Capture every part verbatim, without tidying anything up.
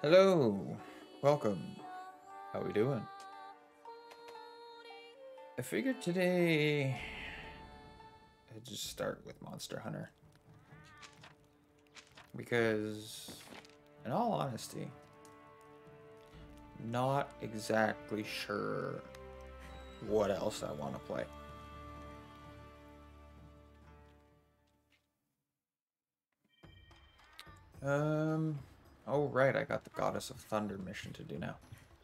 Hello, welcome. How we doing? I figured today I'd just start with Monster Hunter because, in all honesty, not exactly sure what else I want to play. Um, oh right, I got the Goddess of Thunder mission to do now.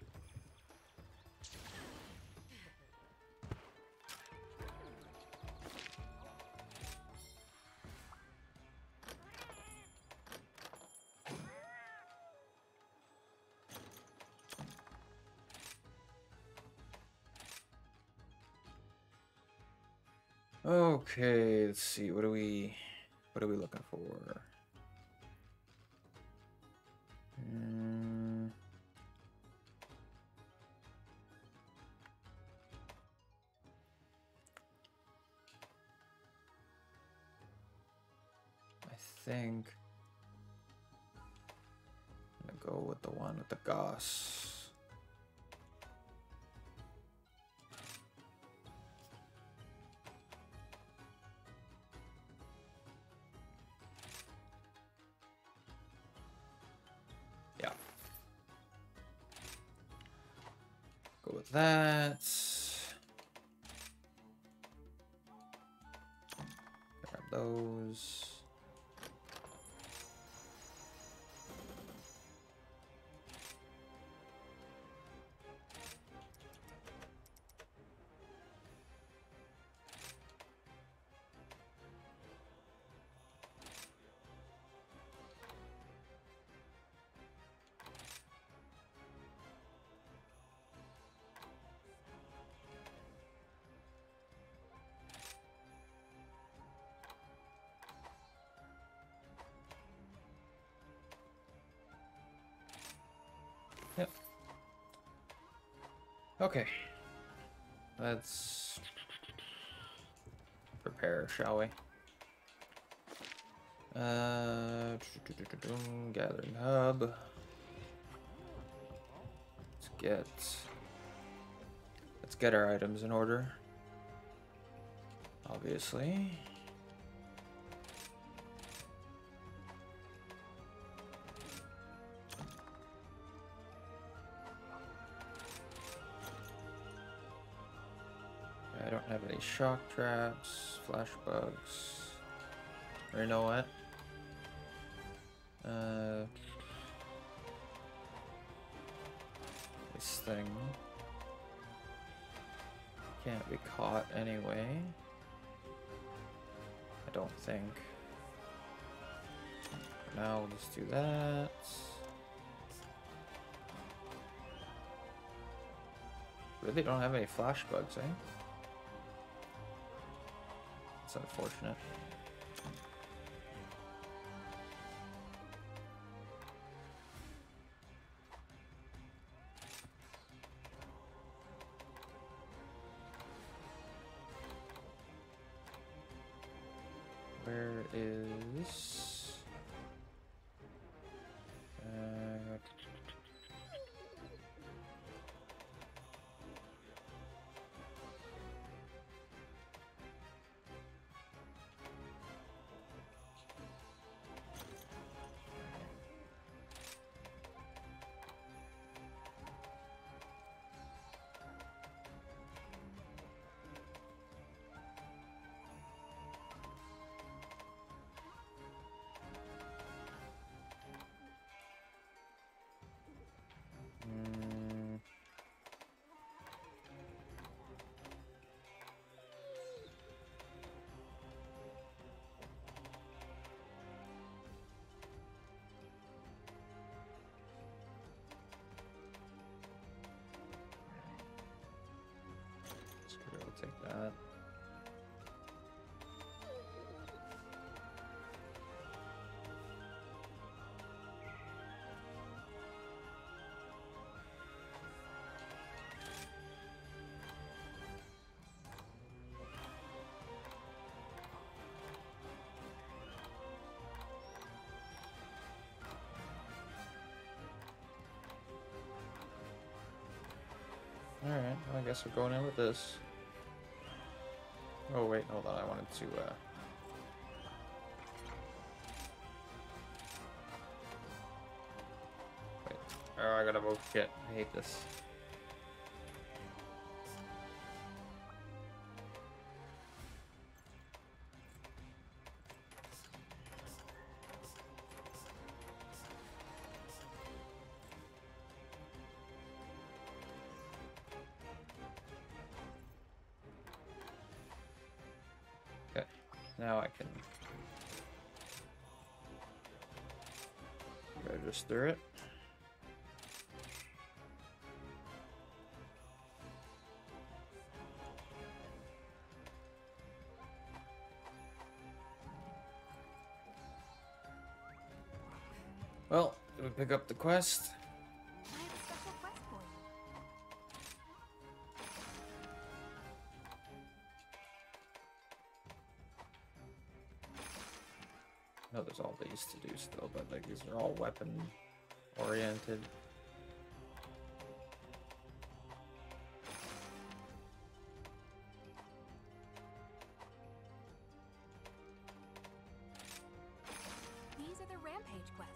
Okay, let's see. What are we what are we looking for? Hmm. I think I'm gonna go with the one with the Goss. Yeah. Go with that. Grab those. Yep. Okay. Let's prepare, shall we? Uh, gathering hub. Let's get let's get our items in order. Obviously. I don't have any shock traps, flash bugs. Or you know what? Uh, this thing can't be caught anyway. I don't think. For now, we'll just do that. Really don't have any flash bugs, eh? It's unfortunate. Where is... Uh, Alright, well, I guess we're going in with this. Oh wait, hold on, I wanted to uh wait. Oh, I gotta vote shit. I hate this. Now I can register it. Well, did we pick up the quest? I have a special quest for you. No, there's all these to do still, but like these are all weapon oriented. These are the rampage quests.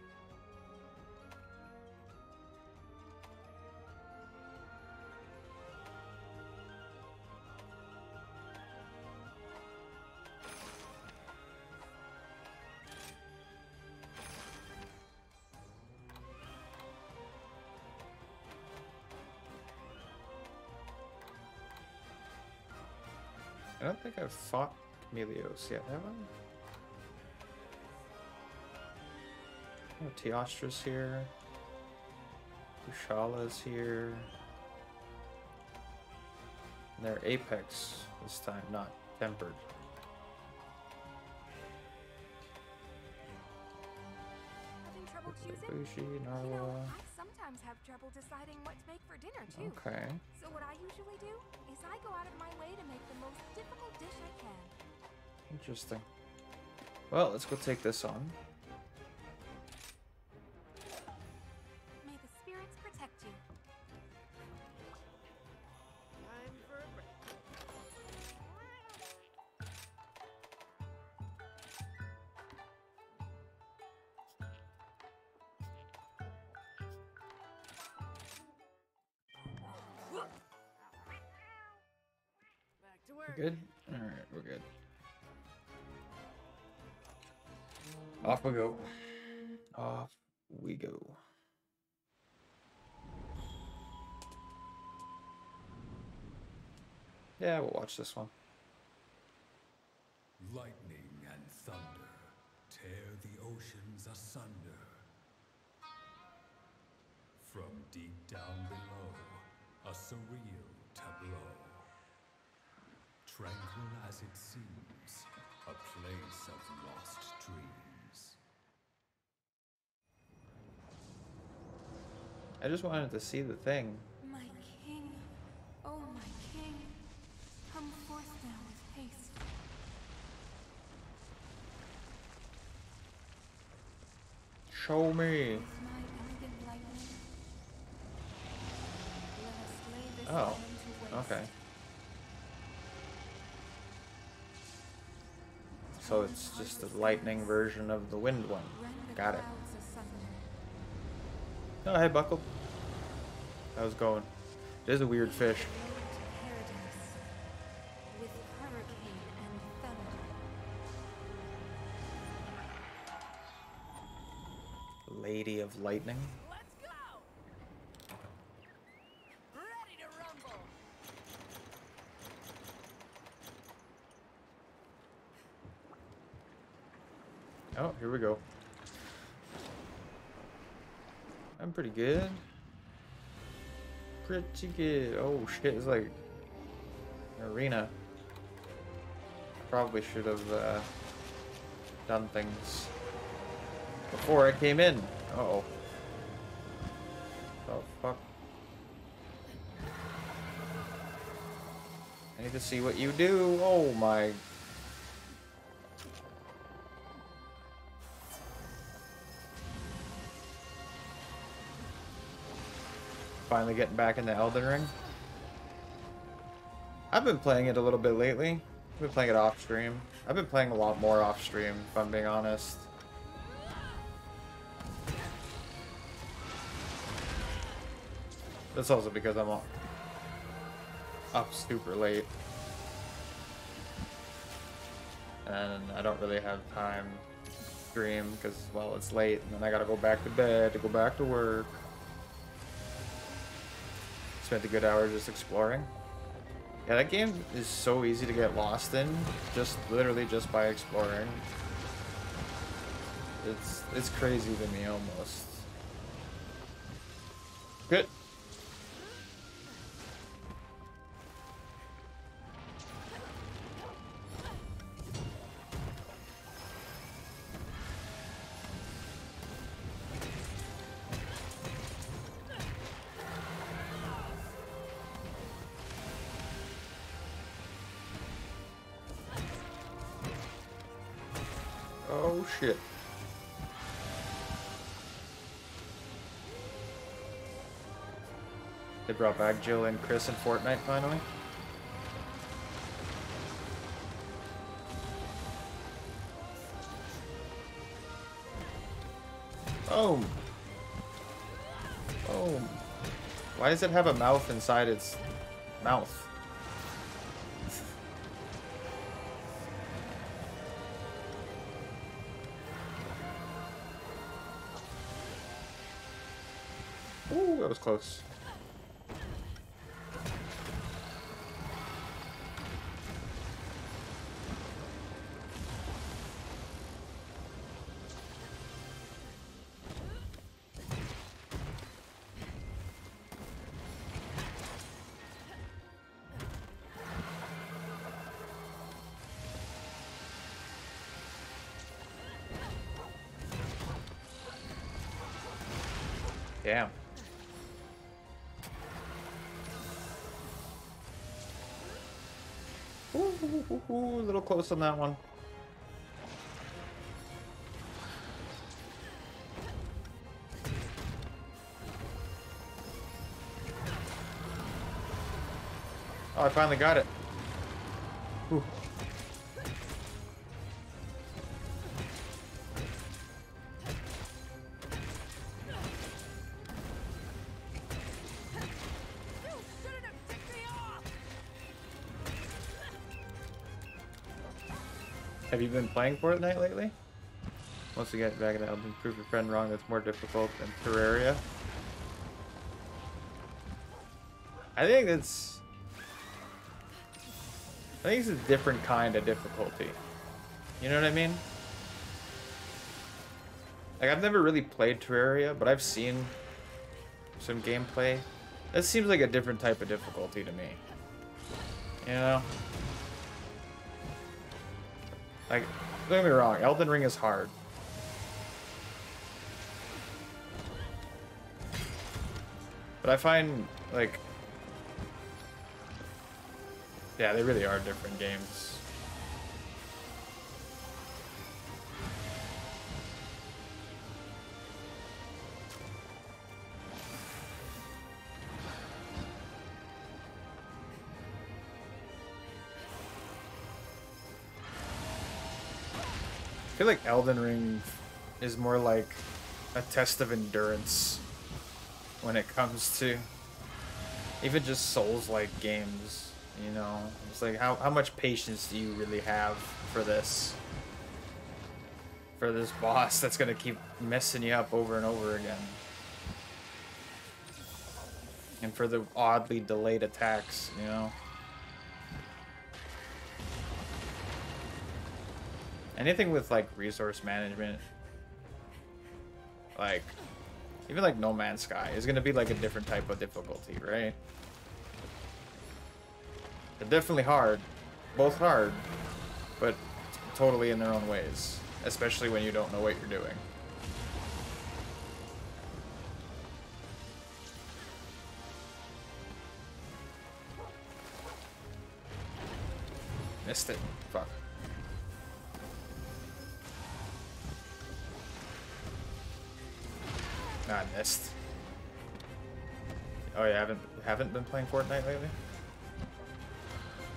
I don't think I've fought Chameleos yet, have I? Oh, Teostra's here. Ushala's here. And they're Apex this time, not Tempered. Having trouble choosing? Bushi, You know, Narwa. I sometimes have trouble deciding what to make for dinner too. Okay. So what I usually do is I go out of my way to make the most difficult dish I can. Interesting. Well, let's go take this on. May the spirits protect you. Time for a break. Back to work. Good? Alright, we're good. Off we go. Off we go. Yeah, we'll watch this one. Lightning and thunder tear the oceans asunder. From deep down below, a surreal tableau. Tranquil as it seems, a place of lost dreams. I just wanted to see the thing. My king, oh my king, come forth now with haste. Show me. With my elegant lightning, let us lay this Oh, land to waste. okay. So it's just a lightning version of the wind one. Rend the Got it. clouds asunder. Oh, hey, Buckle. How's it going? It is a weird fish. Road to paradise, with hurricane and thunder. Lady of Lightning. Let's go! Ready to rumble! Oh, here we go. I'm pretty good. Pretty good. Oh shit, it's like an arena. Probably should have uh, done things before I came in. Uh oh. Oh fuck. I need to see what you do. Oh my. Finally getting back in the Elden Ring. I've been playing it a little bit lately. I've been playing it off stream. I've been playing a lot more off stream, if I'm being honest. That's also because I'm up super late. And I don't really have time to stream because, well, it's late and then I gotta go back to bed to go back to work. Spent a good hour just exploring. Yeah, that game is so easy to get lost in, just literally just by exploring. It's it's crazy to me almost. Good. Oh shit. They brought back Jill and Chris in Fortnite finally. Boom. Boom. Why does it have a mouth inside its mouth? Ooh, that was close. Damn. Ooh, ooh, ooh, ooh, a little close on that one. Oh, I finally got it. Ooh. Have you been playing Fortnite lately? Once you get back in the album, prove your friend wrong, that's more difficult than Terraria. I think it's... I think it's a different kind of difficulty. You know what I mean? Like, I've never really played Terraria, but I've seen some gameplay. This seems like a different type of difficulty to me. You know? Like, don't get me wrong, Elden Ring is hard. But I find, like... Yeah, they really are different games. I feel like Elden Ring is more like a test of endurance when it comes to even just Souls-like games, you know? It's like, how, how much patience do you really have for this? For this boss that's gonna keep messing you up over and over again. And for the oddly delayed attacks, you know? Anything with, like, resource management, like, even, like, No Man's Sky is going to be, like, a different type of difficulty, right? They're definitely hard. Both hard, but totally in their own ways. Especially when you don't know what you're doing. Missed it. Fuck. I missed. Oh, you haven't haven't been playing Fortnite lately?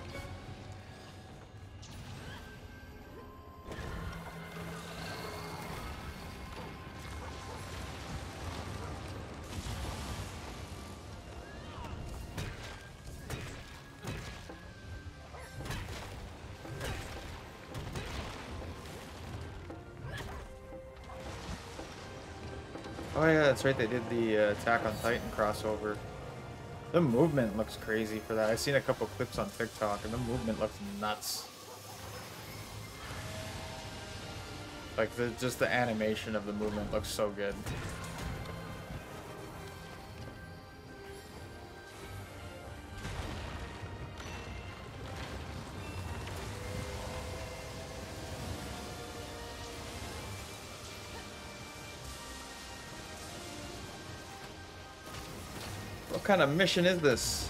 Oh yeah, that's right. They did the uh, Attack on Titan crossover. The movement looks crazy for that. I've seen a couple clips on TikTok, and the movement looks nuts. Like the just the animation of the movement looks so good. What kind of mission is this?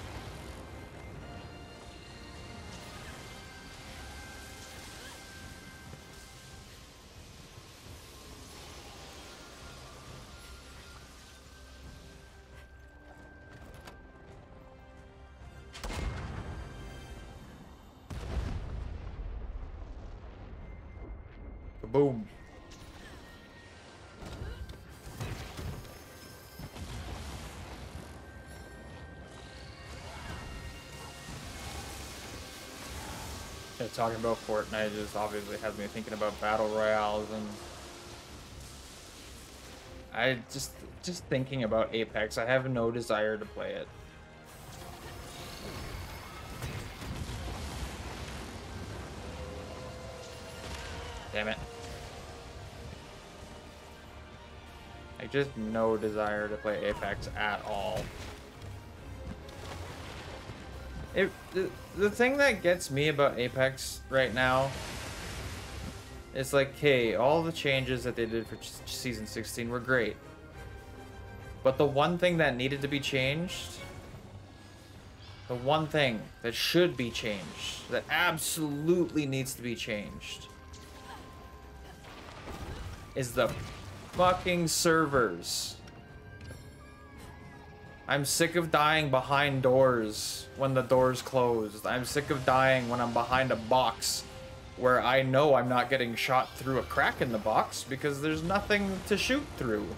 Boom. Yeah, talking about Fortnite just obviously has me thinking about battle royales, and I just just thinking about Apex. I have no desire to play it. Damn it. I just no desire to play Apex at all. It, the, the thing that gets me about Apex right now is like, hey, all the changes that they did for season sixteen were great. But the one thing that needed to be changed, the one thing that should be changed, that absolutely needs to be changed, is the fucking servers. I'm sick of dying behind doors when the door's closed. I'm sick of dying when I'm behind a box where I know I'm not getting shot through a crack in the box because there's nothing to shoot through.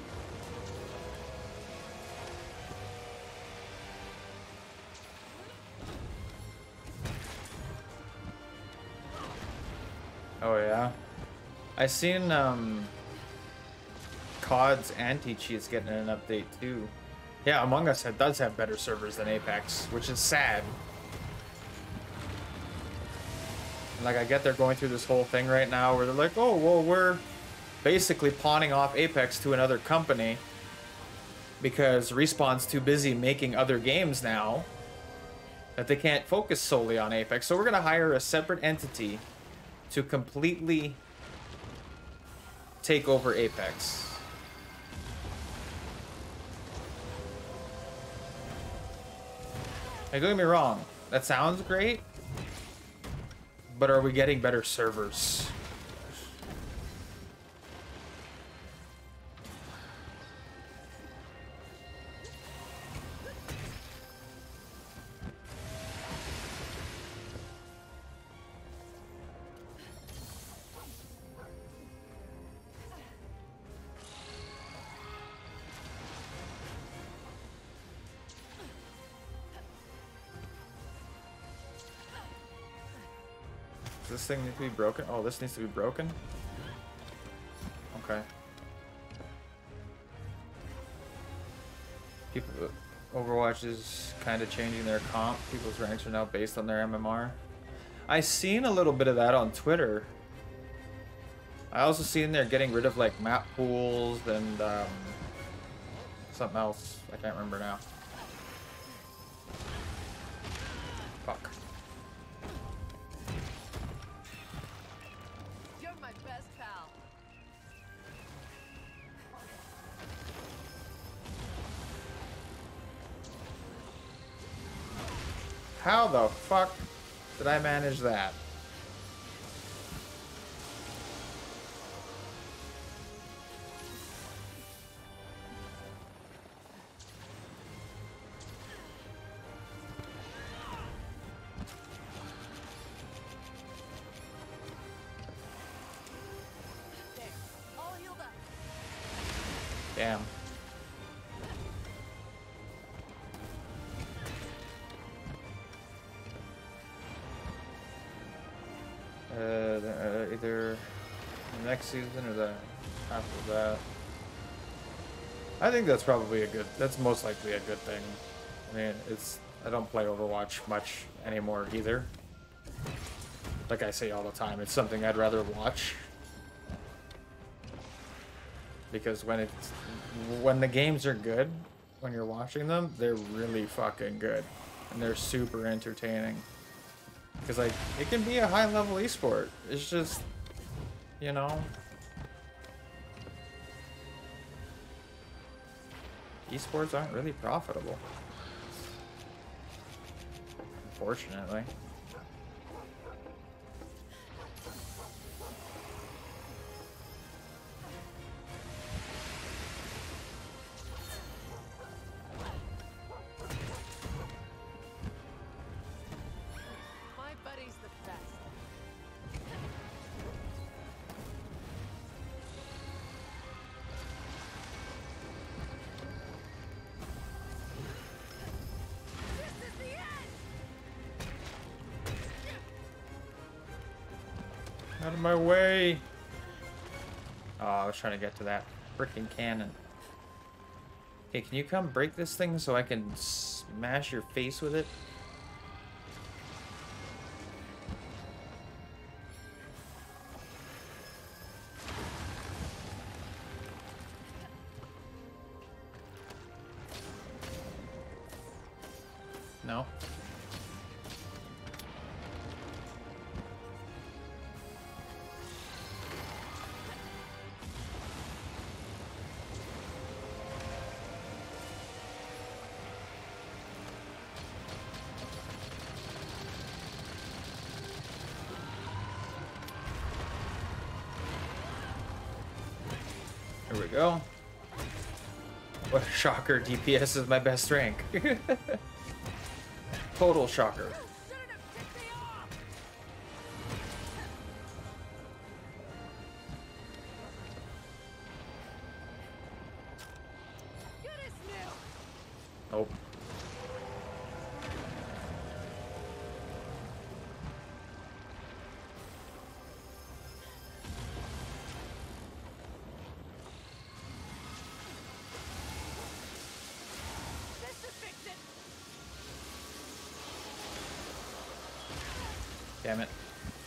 Oh yeah. I seen um C O D's anti-cheats getting an update too. Yeah, Among Us does have better servers than Apex, which is sad. Like, I get they're going through this whole thing right now where they're like, oh, well, we're basically pawning off Apex to another company because Respawn's too busy making other games now that they can't focus solely on Apex. So we're going to hire a separate entity to completely take over Apex. Like, don't get me wrong, that sounds great, but are we getting better servers? Does this thing need to be broken? Oh, this needs to be broken? Okay. People, Overwatch is kind of changing their comp. People's ranks are now based on their M M R. I seen a little bit of that on Twitter. I also seen they're getting rid of like map pools and um, something else. I can't remember now. Fuck. You're my best pal. How the fuck did I manage that? There, all healed up. Damn. Uh, the- uh, either the next season or the after that. I think that's probably a good, that's most likely a good thing. I mean, it's, I don't play Overwatch much anymore either. Like I say all the time, it's something I'd rather watch. Because when it's, when the games are good, when you're watching them, they're really fucking good. And they're super entertaining. Because, like, it can be a high-level esport. It's just, you know... Esports aren't really profitable. Unfortunately. My buddy's the best. This is the end. Out of my way! Oh, I was trying to get to that freaking cannon. Okay, can you come break this thing so I can smash your face with it? No? Here we go. What a shocker, D P S is my best rank. Total shocker. Shouldn't have tipped me off. Good as new. Nope. This should fix it. Damn it.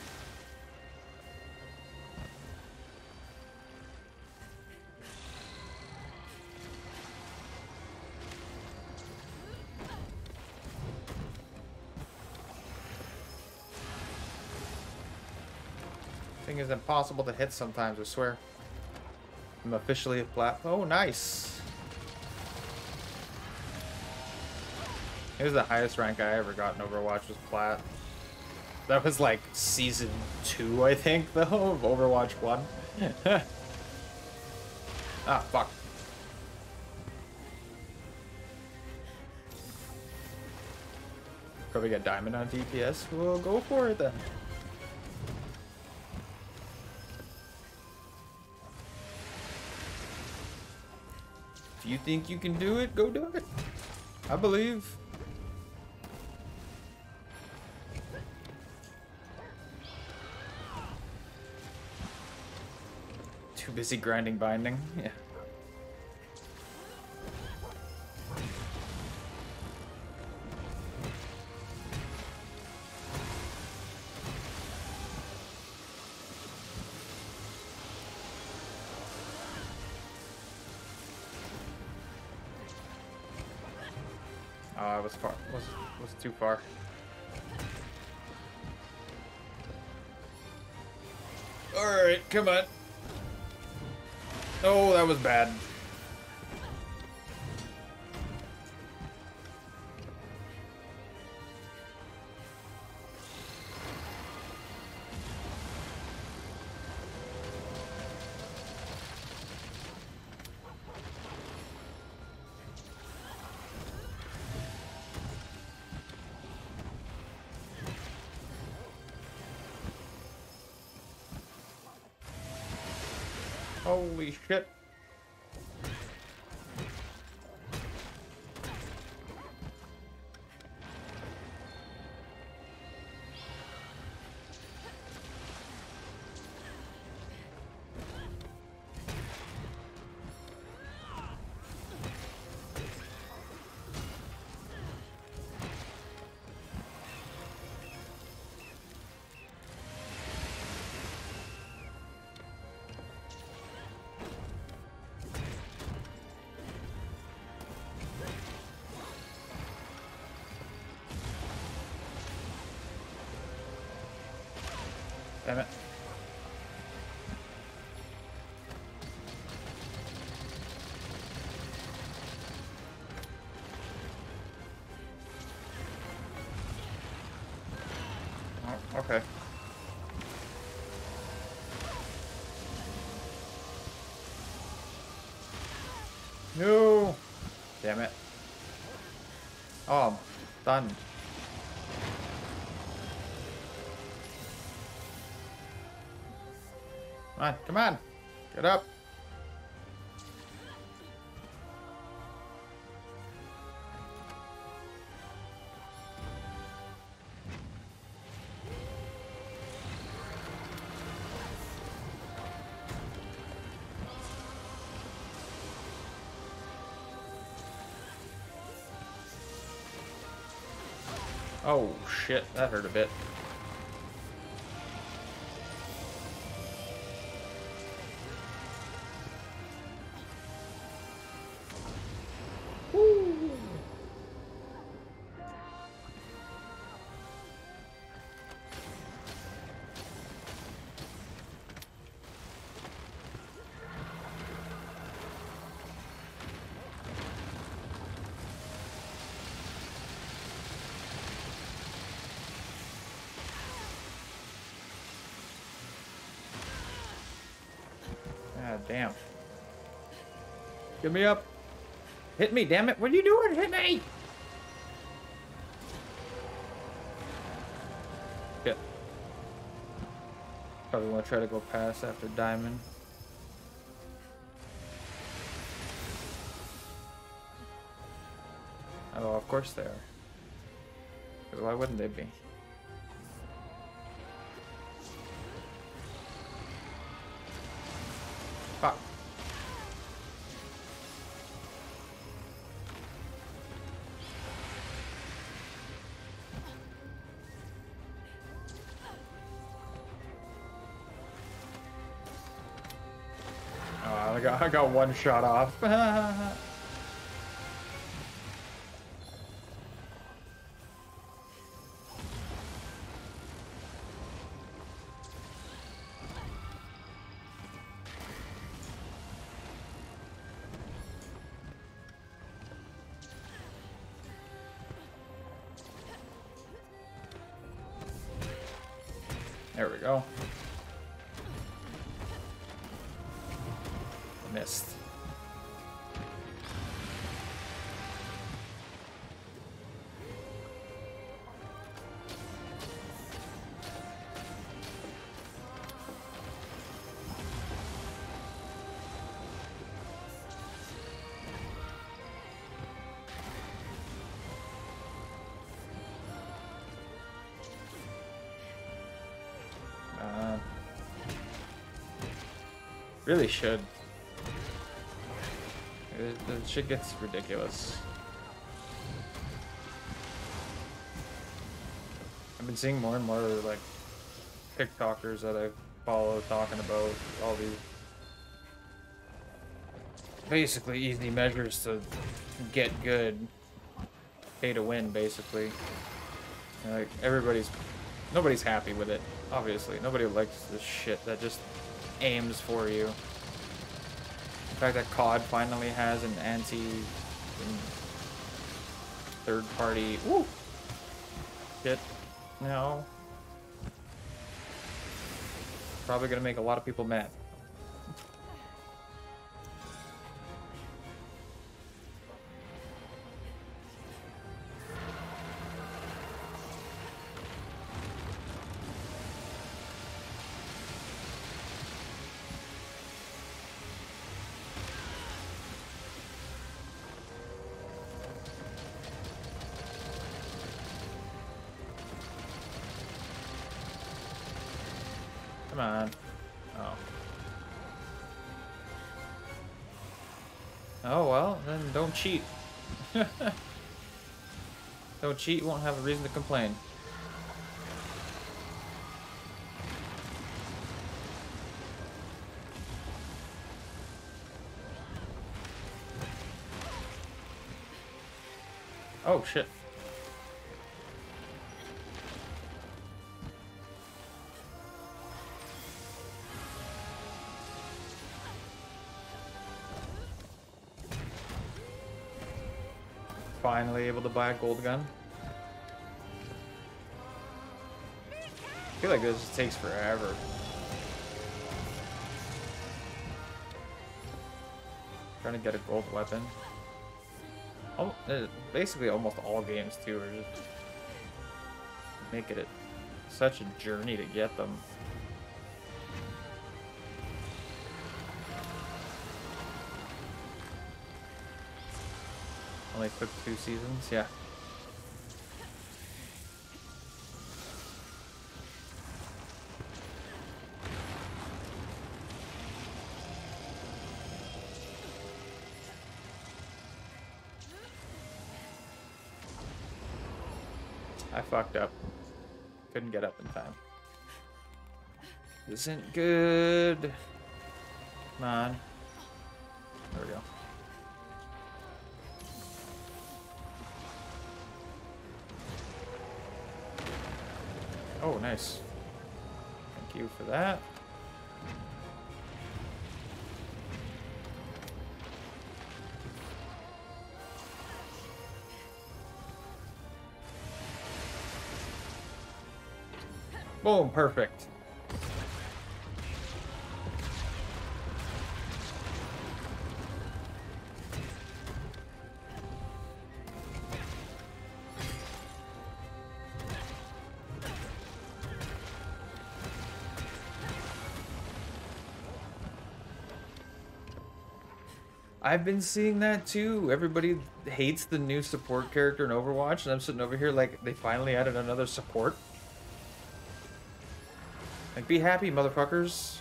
Thing is impossible to hit sometimes, I swear. I'm officially a plat. Oh, nice. It was the highest rank I ever got in Overwatch was plat. That was like season two, I think, though, of Overwatch one. Ah, fuck. Probably get diamond on D P S. We'll go for it then. If you think you can do it, go do it. I believe. Too busy grinding binding. Yeah. Oh, I was far. Was was too far. All right, come on. Oh, that was bad. Holy shit. okay. No! Damn it. Oh, I'm done. Come on, come on. Get up. Oh shit, that hurt a bit. Woo. God damn. Get me up. Hit me, damn it. What are you doing? Hit me! Shit. Probably want to try to go past after Diamond. Oh, of course they are. Because why wouldn't they be? Fuck. Oh, I got, I got one shot off. There we go. Missed. Uh, really should. The shit gets ridiculous. I've been seeing more and more like TikTokers that I follow talking about all these basically easy measures to get good, pay to win, basically. And, like everybody's, nobody's happy with it. Obviously, nobody likes this shit that just aims for you. The fact that C O D finally has an anti third party. Woo! Shit. No. Probably gonna make a lot of people mad. Come on. Oh. Oh, well, then don't cheat. Don't cheat, won't have a reason to complain. Oh, shit. Finally able to buy a gold gun. feel like this just takes forever. Trying to get a gold weapon. Oh, basically almost all games too are just making it such a journey to get them. Only took two seasons, yeah. I fucked up. Couldn't get up in time. This isn't good. Come on. There we go. Oh, nice. Thank you for that. Boom, perfect. I've been seeing that too. Everybody hates the new support character in Overwatch, and I'm sitting over here like they finally added another support. Like, be happy, motherfuckers.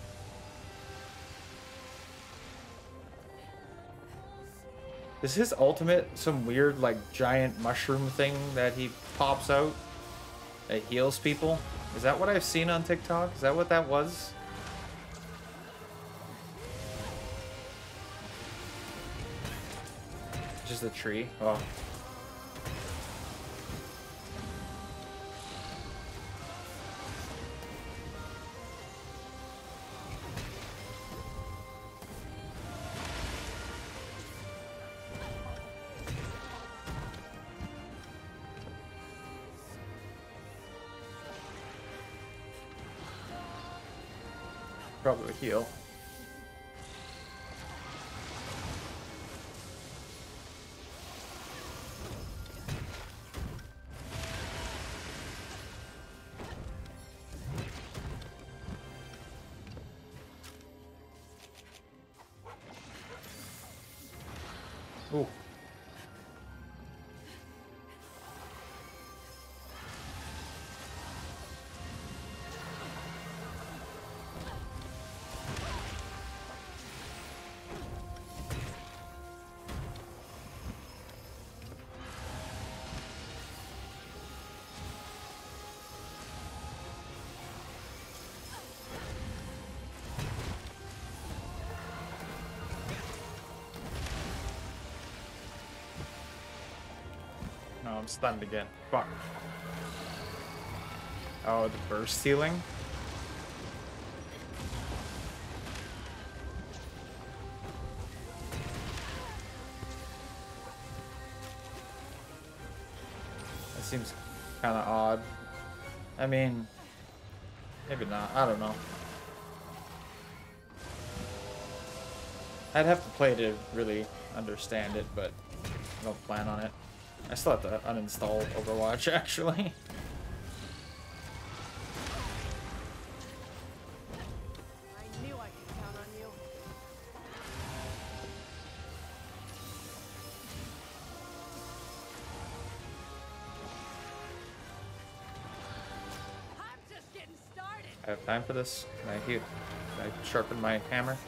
Is his ultimate some weird, like, giant mushroom thing that he pops out that heals people? Is that what I've seen on TikTok? Is that what that was? Just a tree? Oh. Probably heal. Ooh. No, I'm stunned again. Fuck. Oh, the burst healing? That seems kind of odd. I mean, maybe not. I don't know. I'd have to play to really understand it, but I don't plan on it. I still have to uninstall Overwatch, actually. I knew I could count on you. I'm just getting started. I have time for this. Can I heal? Can I sharpen my hammer?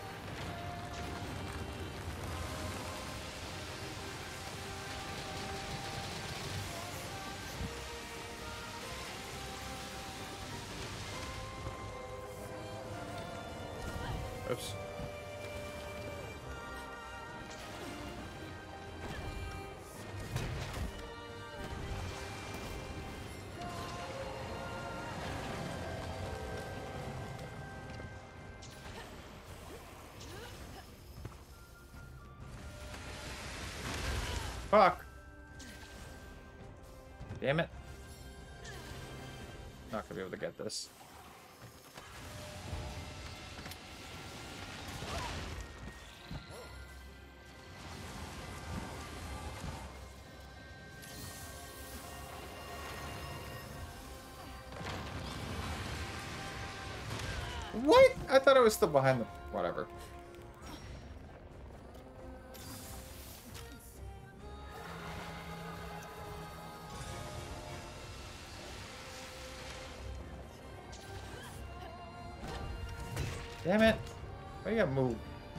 Oops. Fuck. Damn it. Not gonna be able to get this. What? I thought I was still behind the... Whatever. Damn it. Why you gotta move?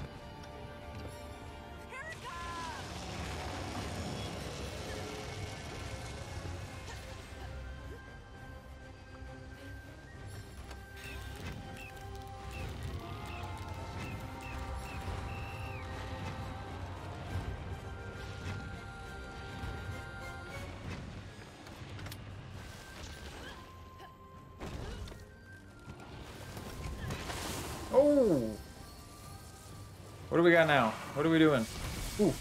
Oh! What do we got now? What are we doing? Ooh.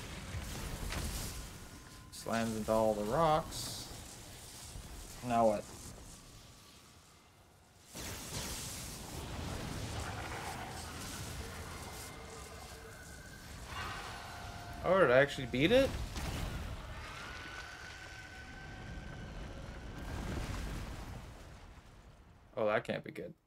Slams into all the rocks. Now what? Oh, did I actually beat it? Oh, that can't be good.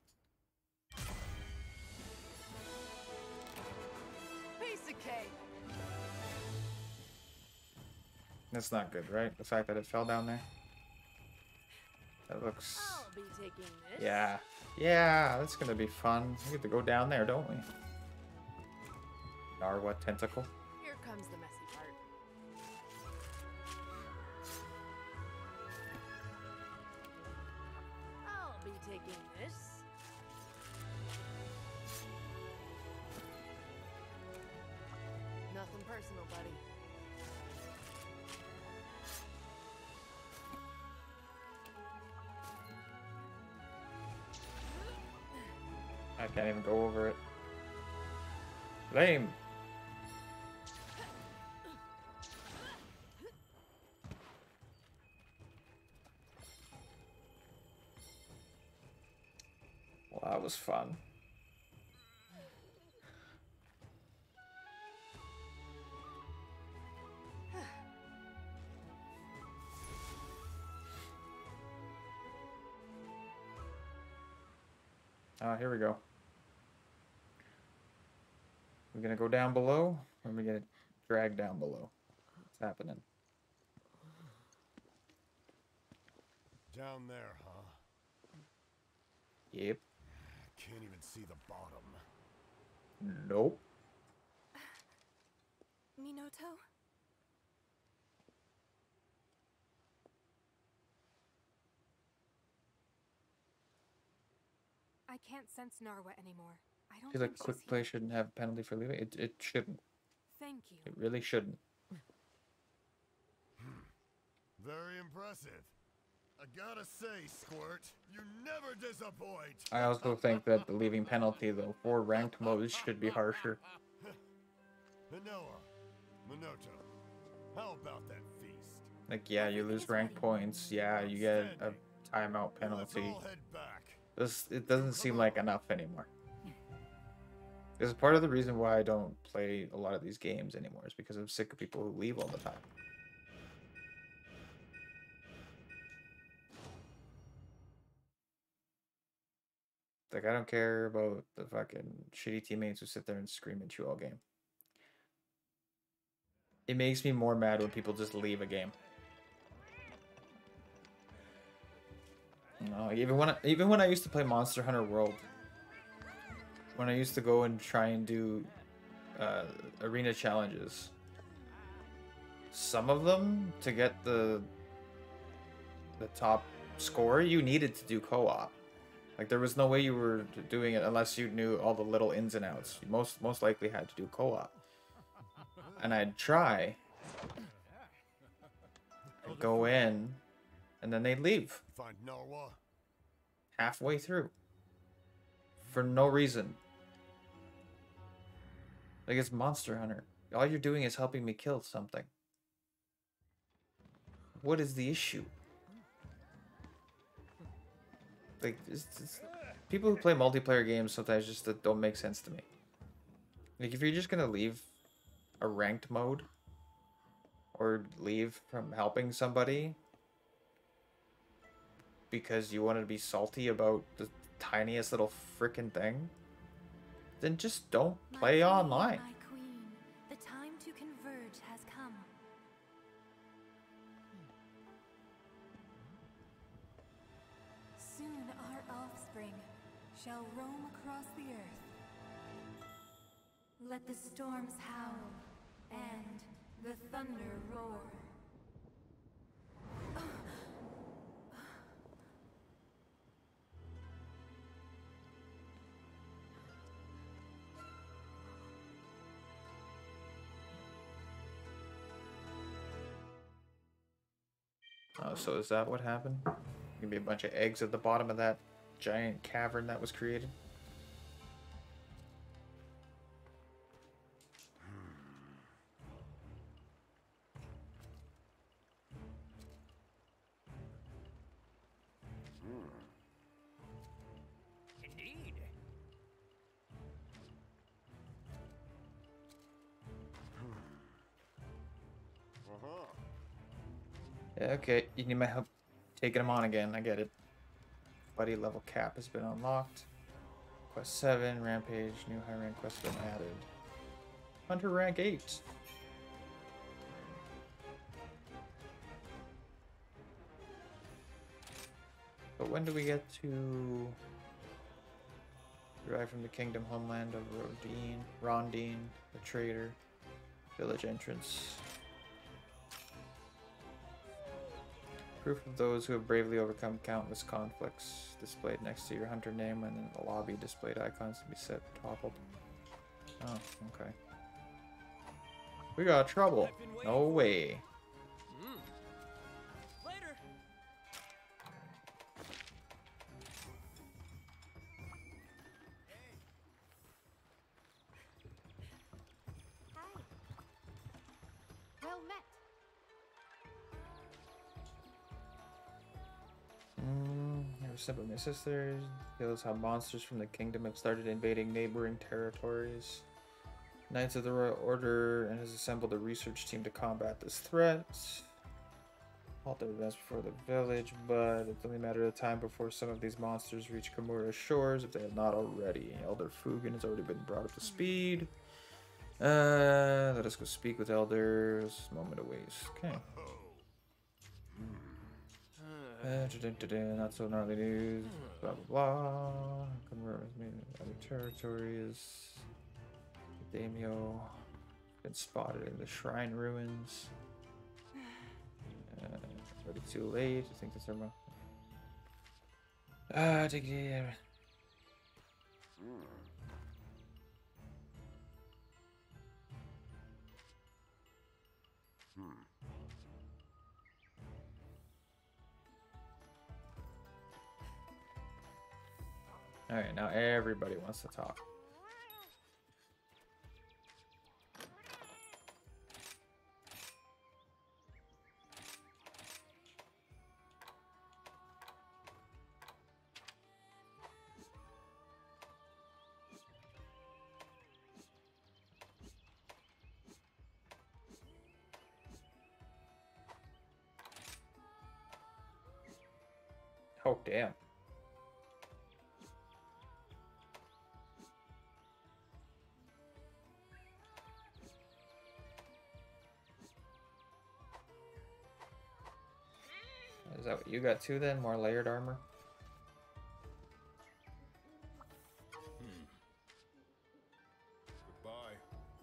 That's not good, right? The fact that it fell down there. That looks... I'll be taking this. Yeah. Yeah, that's gonna be fun. We get to go down there, don't we? Narwa tentacle. Here comes the messy part. I'll be taking this. Nothing personal, buddy. I can't even go over it. Lame. Well, that was fun. Ah, here we go. We're gonna go down below, or we're gonna drag down below. What's happening? Down there, huh? Yep. Can't even see the bottom. Nope. Minoto? I can't sense Narwa anymore. I don't I feel like think she's quick here. play shouldn't have penalty for leaving. It it shouldn't. Thank you. It really shouldn't. Very impressive. I gotta say, Squirt, you never disappoint. I also think that the leaving penalty though for ranked modes should be harsher. Manoa, Minoto, how about that feast? Like, yeah, you lose rank points. Yeah, you get a timeout penalty. Let's all head back. This it doesn't seem like enough anymore. This is part of the reason why I don't play a lot of these games anymore. Is because I'm sick of people who leave all the time. Like, I don't care about the fucking shitty teammates who sit there and scream at you all game. It makes me more mad when people just leave a game. No, even when I, even when I used to play Monster Hunter World, when I used to go and try and do uh, arena challenges, some of them, to get the the top score, you needed to do co-op. Like, there was no way you were doing it unless you knew all the little ins and outs. You most most likely had to do co-op. And I'd try. I'd go in, and then they'd leave. Find Narwa. Halfway through. For no reason. Like, it's Monster Hunter. All you're doing is helping me kill something. What is the issue? Like, it's, it's, people who play multiplayer games sometimes just that don't make sense to me. Like, if you're just gonna leave a ranked mode or leave from helping somebody because you want to be salty about the tiniest little freaking thing, then just don't play my online. Queen, my queen, the time to converge has come. Soon our offspring shall roam across the earth. Let the storms howl and the thunder roar. Oh, so is that what happened? Gonna be a bunch of eggs at the bottom of that giant cavern that was created? Indeed. Yeah, okay, you need my help taking them on again. I get it. Buddy level cap has been unlocked. Quest seven, Rampage, new high rank quest been added. Hunter rank eight. But when do we get to arrive from the kingdom homeland of Rodine, Rondine, the trader, village entrance? Proof of those who have bravely overcome countless conflicts displayed next to your hunter name, and in the lobby displayed icons to be set toppled. Oh, okay. We got trouble. No way. Mm. Later. Hi. Well met. Mm, I was sent by my sisters. Feels how monsters from the kingdom have started invading neighboring territories. Knights of the Royal Order and has assembled a research team to combat this threat. Halt their advance before the village, but it's only a matter of time before some of these monsters reach Kimura's shores if they have not already. Elder Fugan has already been brought up to speed. Uh, let us go speak with elders. Moment of waste. Okay. Uh, da-da-da-da, not so gnarly news. Blah blah blah. Kimura's made other territories. Daimyo been spotted in the shrine ruins. Uh, it's already too late. I think that's our mo- Ah, take it. All right, now everybody wants to talk. Oh, damn. Is that what you got too then? More layered armor? Hmm. Goodbye.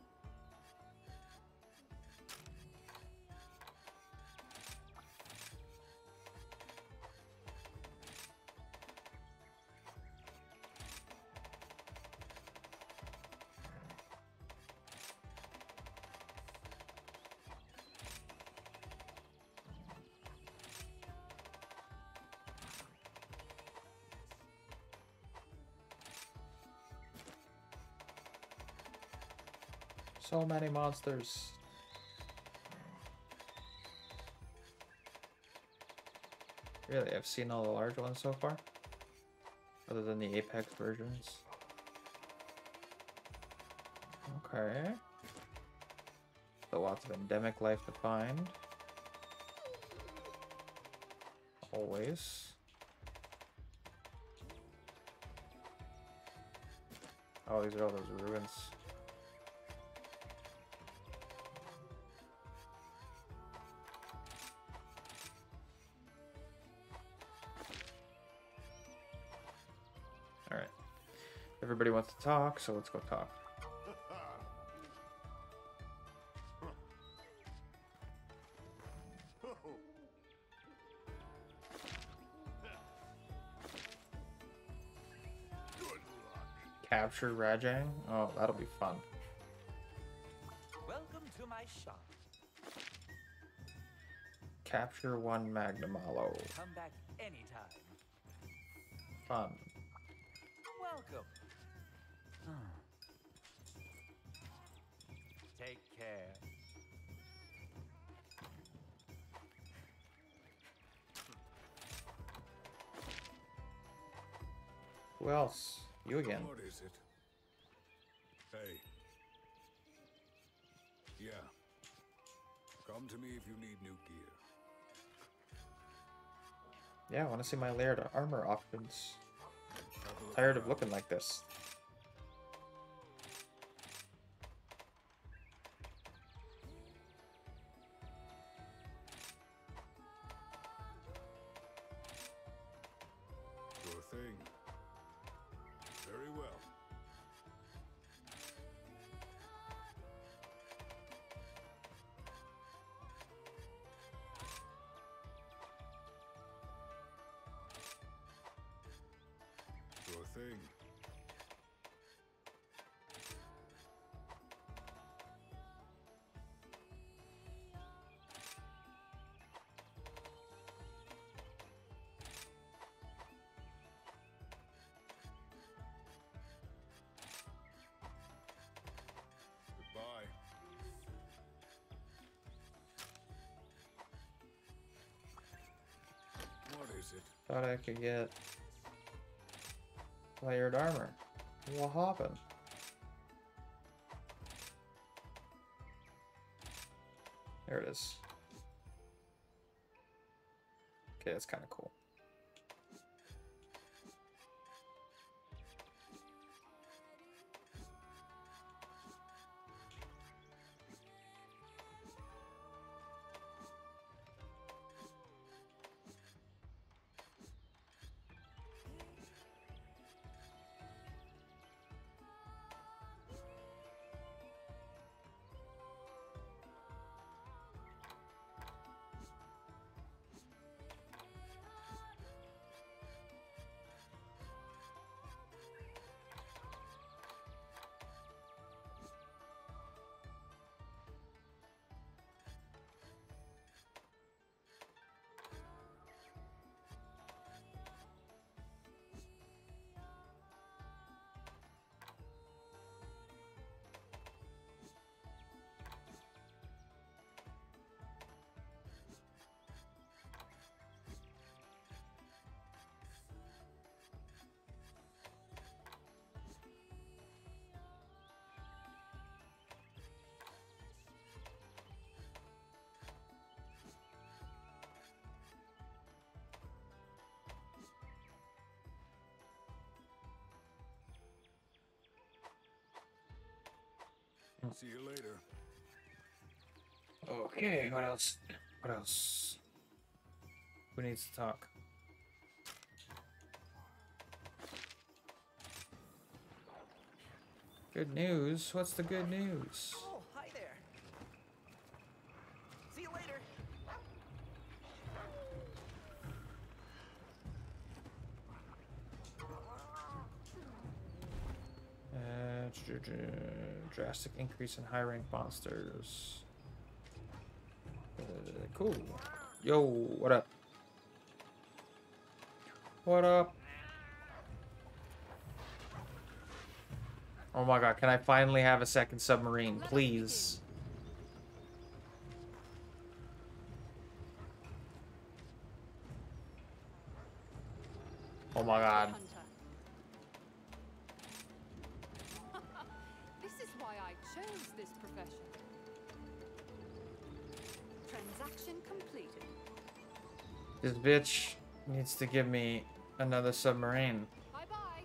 So many monsters. Really, I've seen all the large ones so far. Other than the Apex versions. Okay. So lots of endemic life to find. Always. Oh, these are all those ruins. Alright. Everybody wants to talk, so let's go talk. Capture Rajang? Oh, that'll be fun. Welcome to my shop. Capture one Magnamalo. Come back anytime. Fun. Welcome. Take care. Who else? You again. What is it? Hey. Yeah. Come to me if you need new gear. Yeah, I want to see my layered armor options. Tired of looking like this. Sure thing. Very well. Sure thing. Goodbye. What is it? Thought I could get layered armor. What happened? There it is. Okay, that's kind of cool. See you later. Okay, what else? What else? Who needs to talk? Good news? What's the good news? Oh, hi there. See you later. Uh, dr- dr- drastic increase in high rank monsters. Uh, cool. Yo, what up? What up? Oh my god, can I finally have a second submarine, please? Oh my god. Hunter. chose this profession. Transaction completed. This bitch needs to give me another submarine. Bye bye.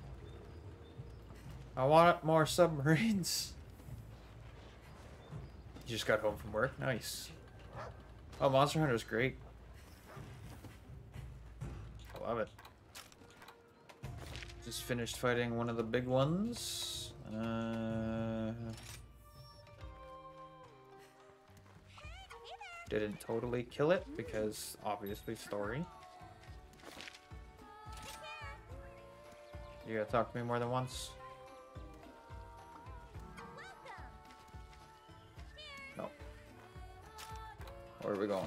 I want more submarines. You just got home from work? Nice. Oh, Monster Hunter is great. I love it. Just finished fighting one of the big ones. Uh, didn't totally kill it because obviously story. You gotta talk to me more than once. No. Where are we going?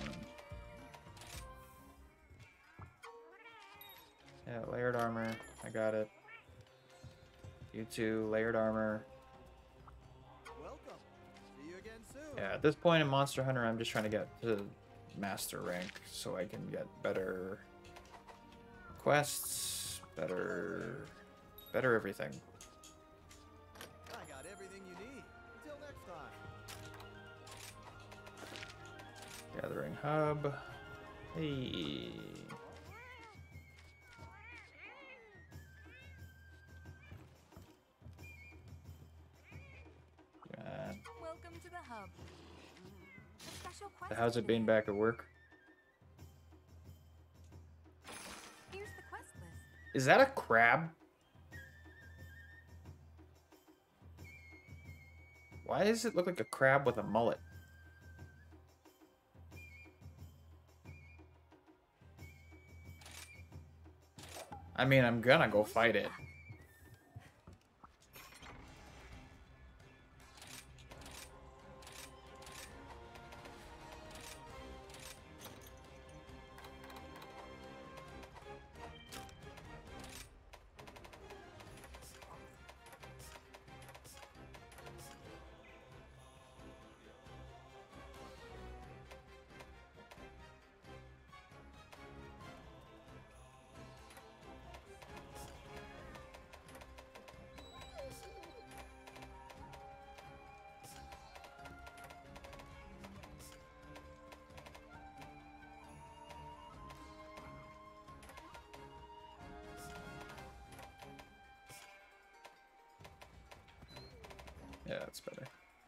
Yeah, layered armor. I got it. You too, layered armor. Welcome. See you again soon. Yeah, at this point in Monster Hunter, I'm just trying to get to master rank so I can get better quests, better, better everything. I got everything you need. Until next time. Gathering hub. Hey. Welcome to the hub. A special quest How's it being today. back at work? Here's the quest list. Is that a crab? Why does it look like a crab with a mullet? I mean, I'm gonna go fight it. Yeah, that's better.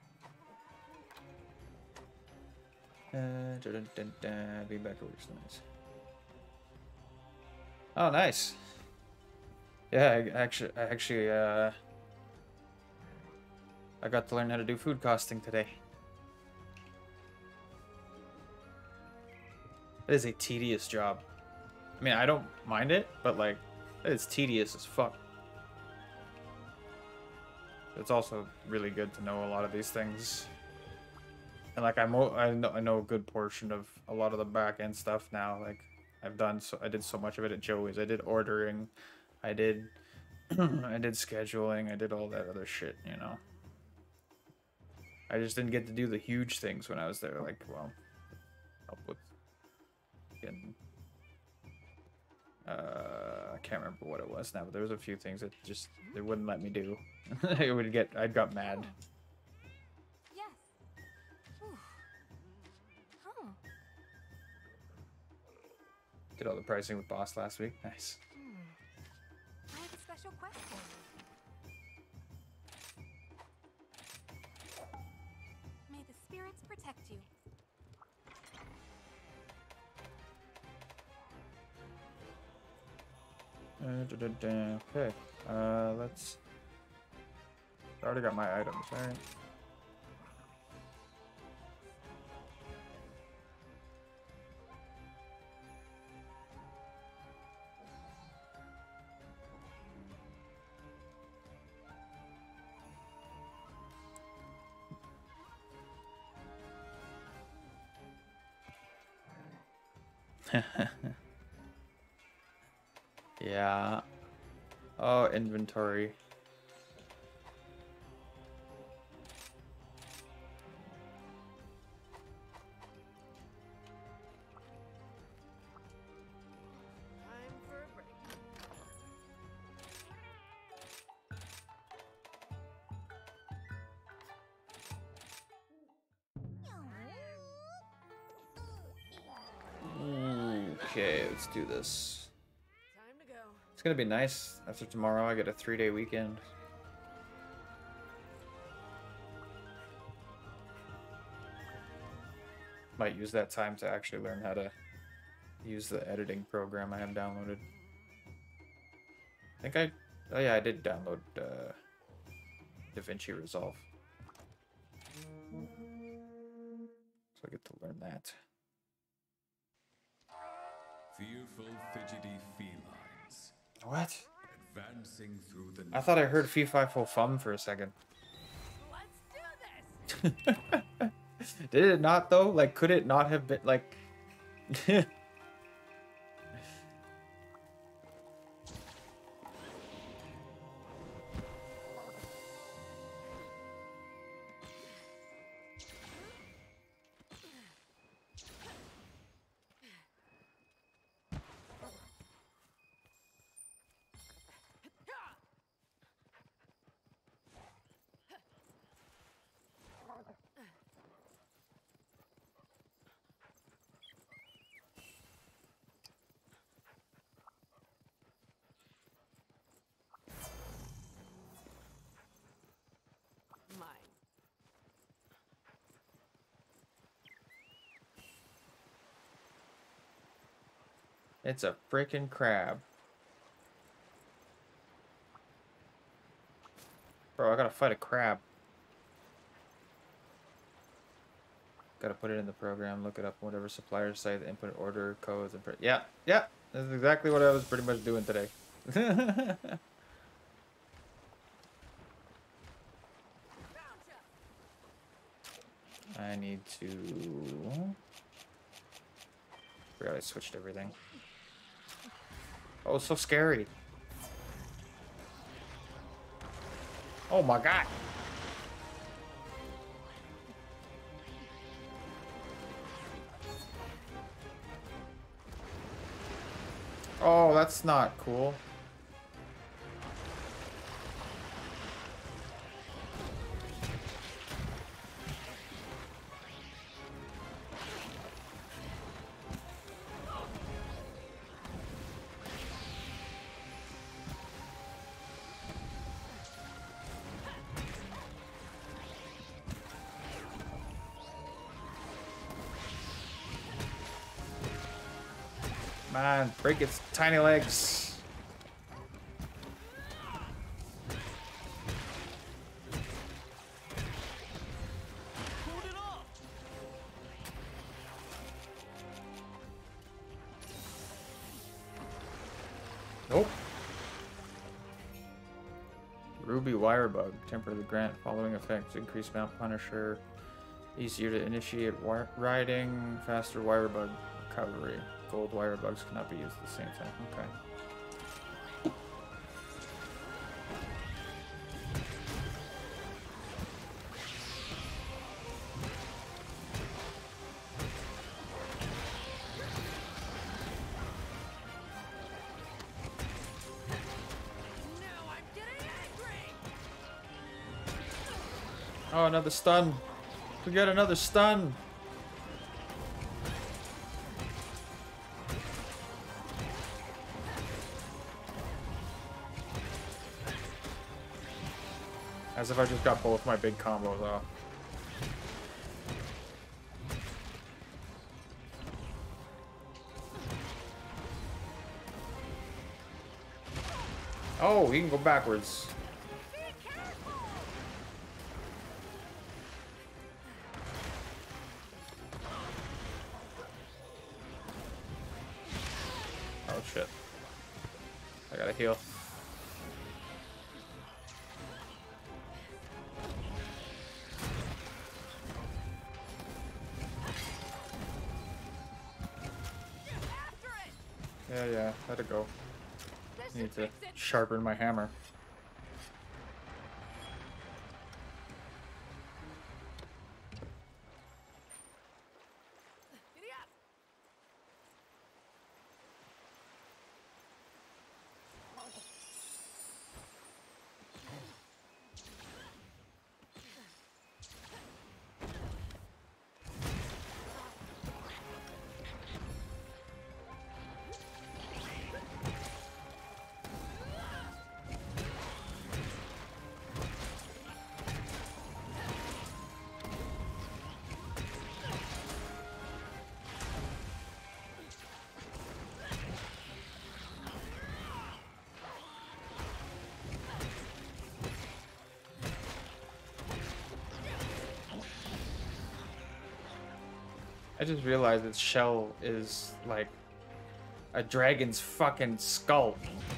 Uh, dun, dun, dun, be back at work's nice. Oh, nice. Yeah, I actually, I actually, uh, I got to learn how to do food costing today. It is a tedious job. I mean, I don't mind it, but like, it's tedious as fuck. It's also really good to know a lot of these things. And like, I'm, I know, I know a good portion of a lot of the back end stuff now. Like, I've done so, I did so much of it at Joey's. I did ordering, I did, I did scheduling, I did all that other shit, you know. I just didn't get to do the huge things when I was there. Like, well, help with getting, uh, I can't remember what it was now, but there was a few things that just, they wouldn't let me do. It would get, I got mad. Yes. Whew. Huh. Did all the pricing with Boss last week. Nice. Hmm. I have a special quest for you. May the spirits protect you. Uh, da, da, da. Okay. Uh, let's. I already got my items, alright. Yeah. Oh, inventory. Time for a break. Okay, let's do this. Time to go. It's gonna be nice. After tomorrow, I get a three-day weekend. Might use that time to actually learn how to use the editing program I have downloaded. I think I... Oh yeah, I did download uh, DaVinci Resolve. So I get to learn that. Fearful, fidgety felines. What? Advancing through the I thought I heard fee fi fo fum for a second. Let's do this. Did it not though? Like, could it not have been like? Mine. It's a freaking crab. Bro, I gotta fight a crab. Gotta put it in the program, look it up, whatever supplier site, input order codes, and yeah, yeah, that's exactly what I was pretty much doing today. I need to. Forgot I switched everything. Oh, it's so scary. Oh my god. Oh, that's not cool. Man, break its tiny legs. Nope. Ruby wire bug. Temper the grant. Following effects. Increase Mount Punisher. Easier to initiate wi riding. Faster wire bug recovery. Gold wire bugs cannot be used at the same time. Okay. Now I'm getting angry. Oh, another stun. We got another stun. As if I just got both my big combos off. Oh, he can go backwards. Oh shit. I gotta heal. Yeah, yeah, let it go. Need to sharpen my hammer. Giddy up. I just realized its shell is like a dragon's fucking skull.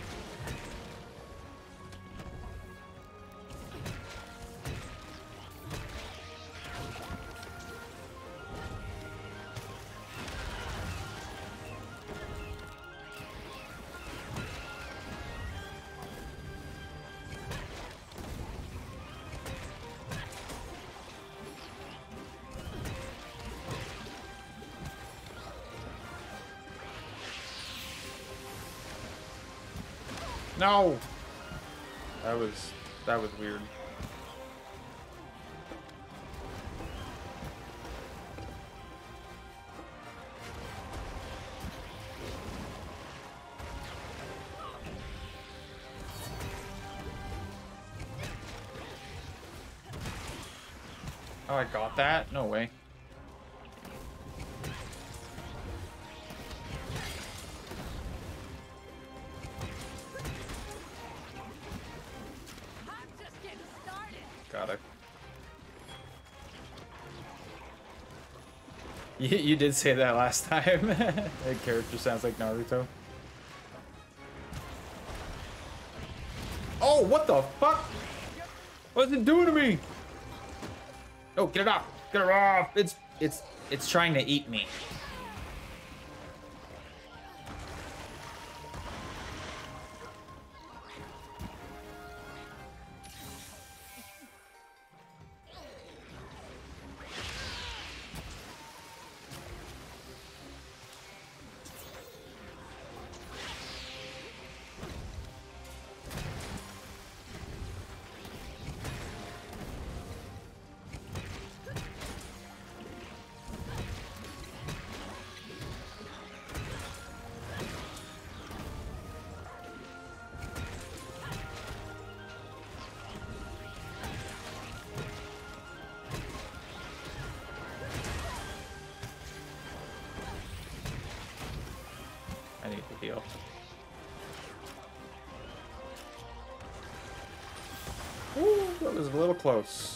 No! That was that was weird. Oh, I got that? No way. Got it. You, you did say that last time. That character sounds like Naruto. Oh, what the fuck? What's it doing to me? Oh, get it off! Get it off! It's it's it's trying to eat me. I need to heal. Ooh, that was a little close.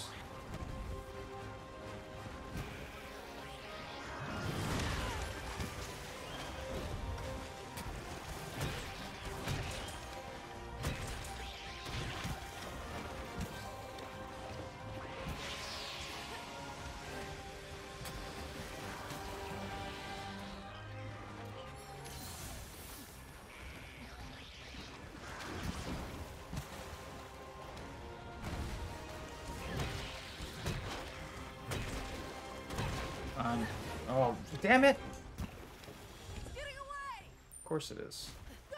Um, oh, damn it! Getting away! Of course it is. Go!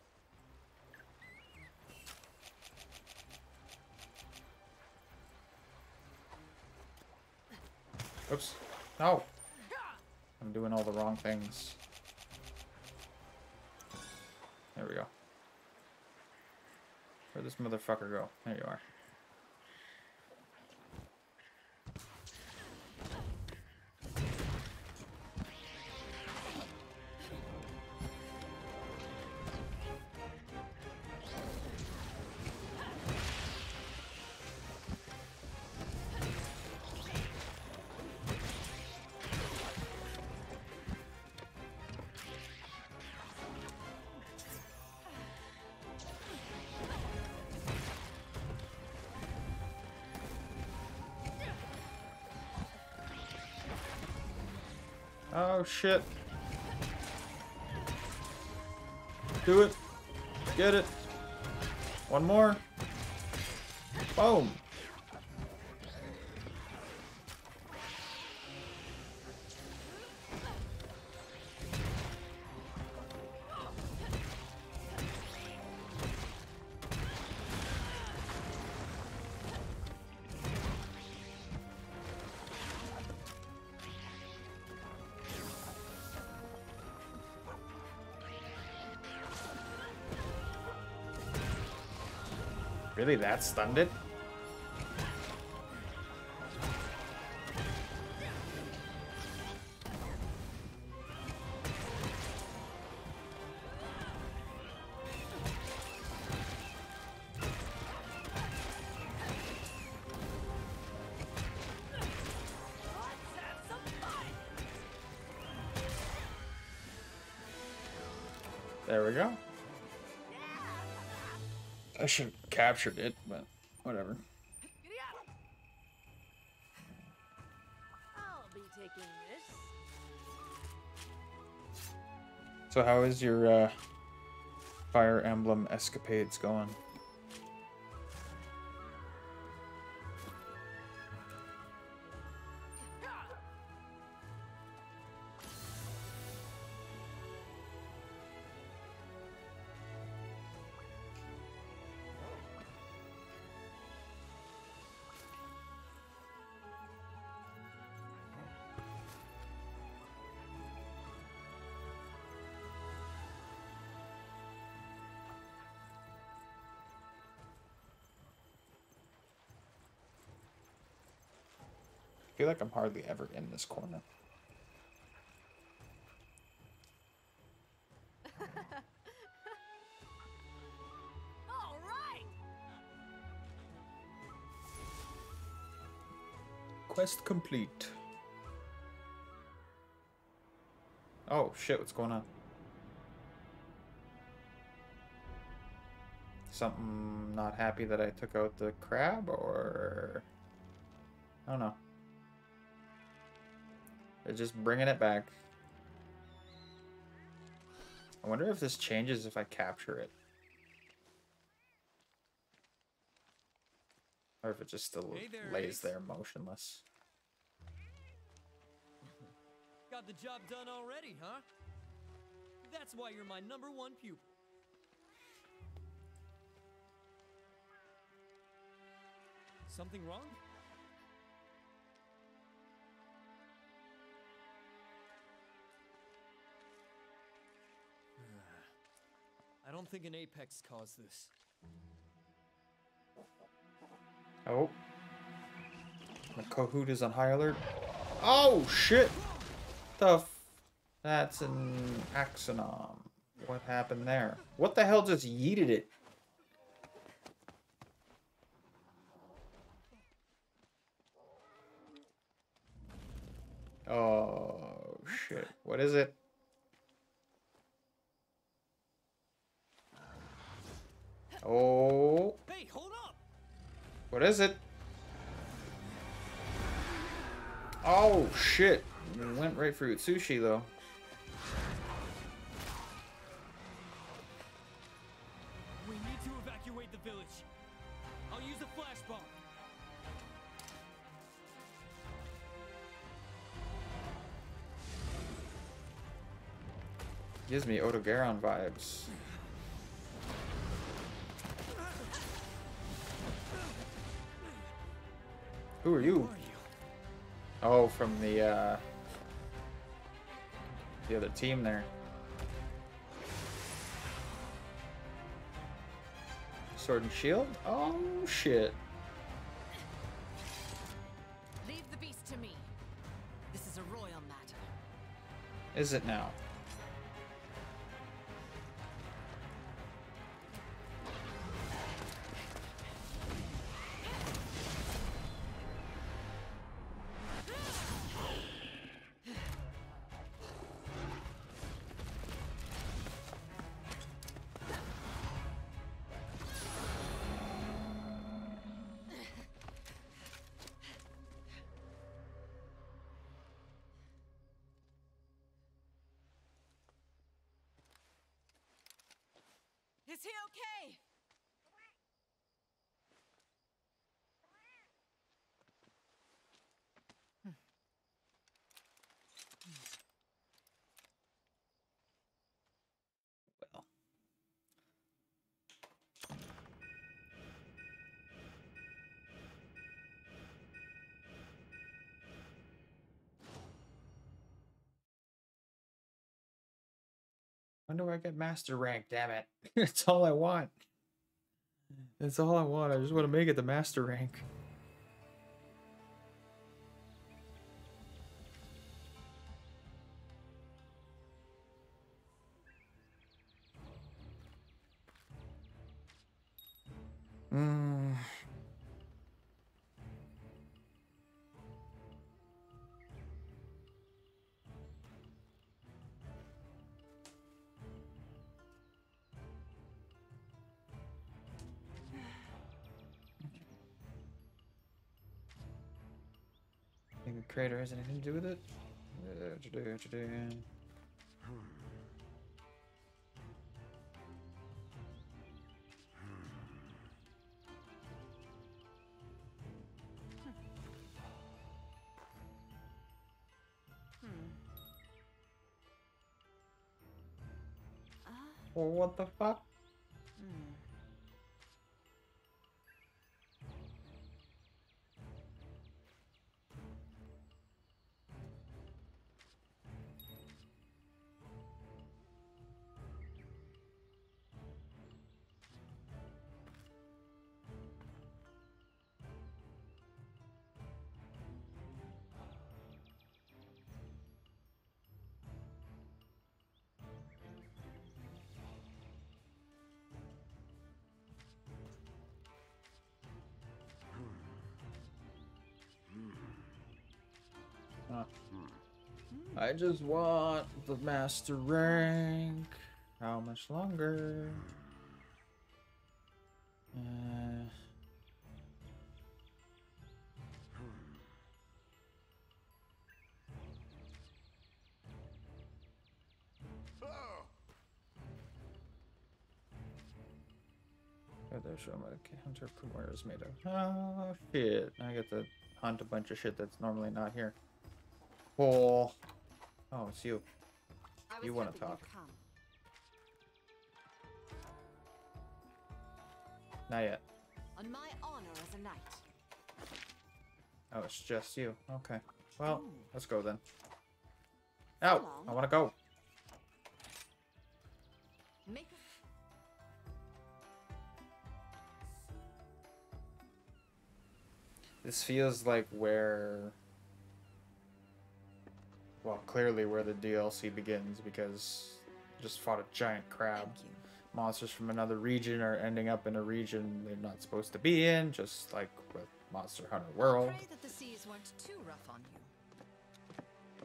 Oops. No! I'm doing all the wrong things. There we go. Where'd this motherfucker go? There you are. Oh shit. Do it. Get it. One more. Boom. Really, that stunned it? There we go. I should have captured it, but whatever. Giddy up! I'll be taking this. So how is your uh, Fire Emblem escapades going? I feel like I'm hardly ever in this corner. All right! Quest complete. Oh shit, what's going on? Something not happy that I took out the crab, or I don't know. They're just bringing it back. I wonder if this changes if I capture it. Or if it just still Hey there, lays Ace. there motionless. Got the job done already, huh? That's why you're my number one pupil. Something wrong? I don't think an Apex caused this. Oh. The Kahoot is on high alert. Oh, shit! The f That's an Axonom. What happened there? What the hell just yeeted it? Oh, shit. What is it? Oh. Hey, hold up! What is it? Oh, shit. It went right for Utsushi, though. We need to evacuate the village. I'll use a flash bomb. Gives me Otogaron vibes. Who are you? Who are you? Oh, from the, uh... the other team there. Sword and Shield? Oh, shit. Leave the beast to me. This is a royal matter. Is it now? Is he okay? Well. When do I get master rank? Damn it. That's all I want. That's all I want. I just want to make it the master rank. Mm. crater has anything to do with it? Uh, Well, what the fuck? Huh. I just want the master rank. How much longer? Uh, Oh, oh, there's show my Hunter Kumar is made of. Oh shit! I get to hunt a bunch of shit that's normally not here. Oh, oh, it's you. I was You wanna hoping talk. you'd come. Not yet. On my honor as a knight. Oh, it's just you. Okay. Well, Ooh. let's go then. Oh, long. I want to go. Make This feels like where, well, clearly where the D L C begins, because I just fought a giant crab. Thank you. Monsters from another region are ending up in a region they're not supposed to be in, just like with Monster Hunter World. Pray that the seas weren't too rough on you.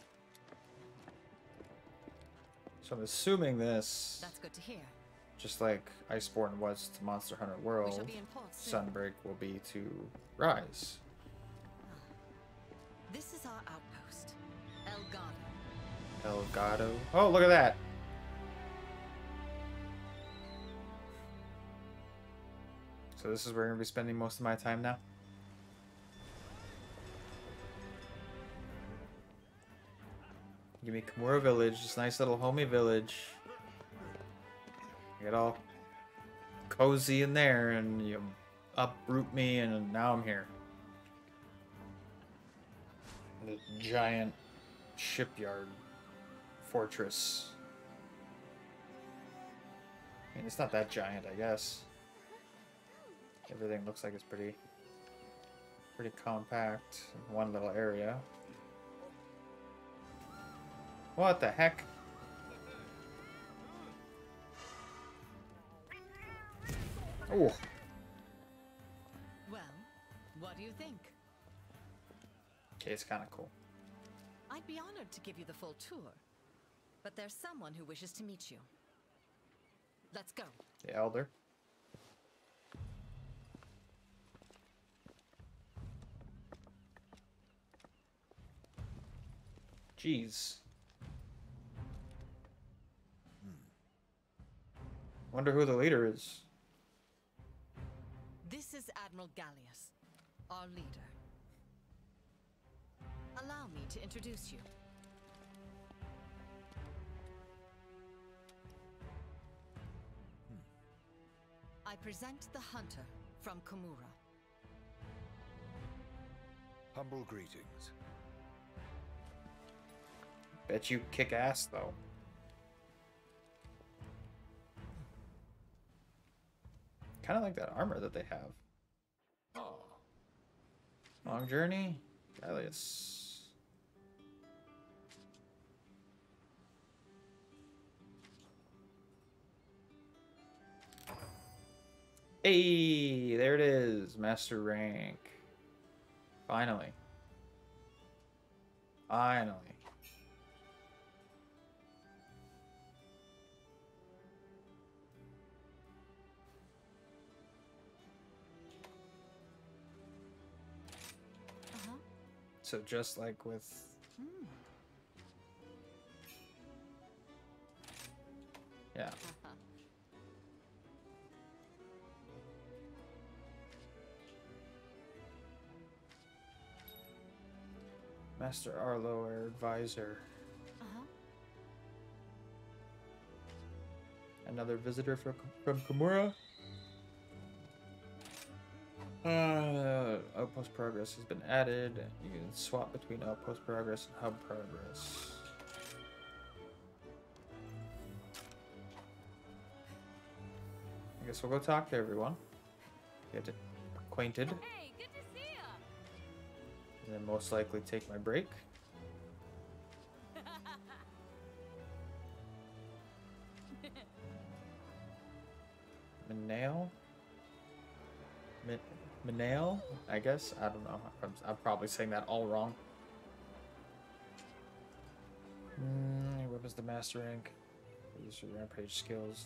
So I'm assuming this, That's good to hear. just like Iceborne was to Monster Hunter We World, shall be in port soon. Sunbreak will be to Rise. This is our outpost, Elgato. Elgato. Oh, look at that! So this is where I'm going to be spending most of my time now? Give me Kimura Village, this nice little homey village. Get all cozy in there, and you uproot me, and now I'm here. The giant shipyard fortress. I mean, it's not that giant, I guess. Everything looks like it's pretty, pretty compact in one little area. What the heck? Oh. Well, what do you think? Okay, it's kind of cool. I'd be honored to give you the full tour, but there's someone who wishes to meet you. Let's go. The Elder. Jeez. Wonder who the leader is. This is Admiral Gallius, our leader. Allow me to introduce you. I present the hunter from Komura. Humble greetings. Bet you kick ass, though. Kind of like that armor that they have. Oh. Long journey? Gallius. Hey, there it is. Master rank. Finally. Finally. So just like with... Yeah. Master Arlo, our advisor. Uh-huh. Another visitor from, from Kimura. Uh, outpost progress has been added. You can swap between outpost progress and hub progress. I guess we'll go talk to everyone. Get acquainted. Hey, good to see ya. And then most likely take my break. Manale? Min Manale? I guess? I don't know. I'm, I'm probably saying that all wrong. Mm, what was the master rank? These are rampage skills.